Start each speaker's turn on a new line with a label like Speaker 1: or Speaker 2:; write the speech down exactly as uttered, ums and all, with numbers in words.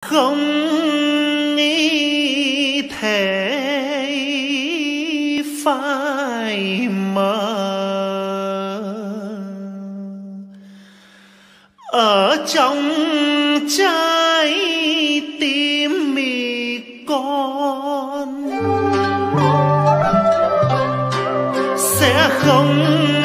Speaker 1: không nghĩ thể phai mờ ở trong trái tim mì con sẽ không